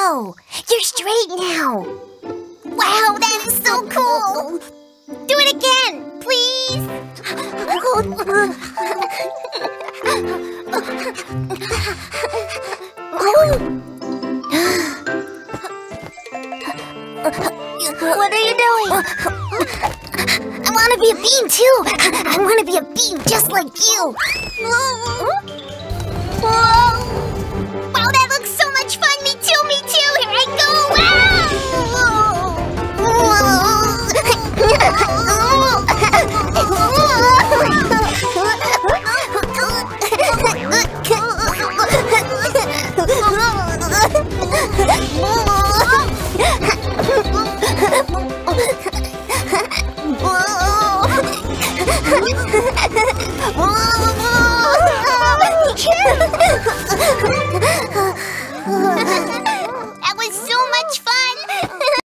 go! You're straight now! Wow, that is so cool! Do it again, please! What are you doing? I want to be a bean too! I want to be a bean just like you! Whoa!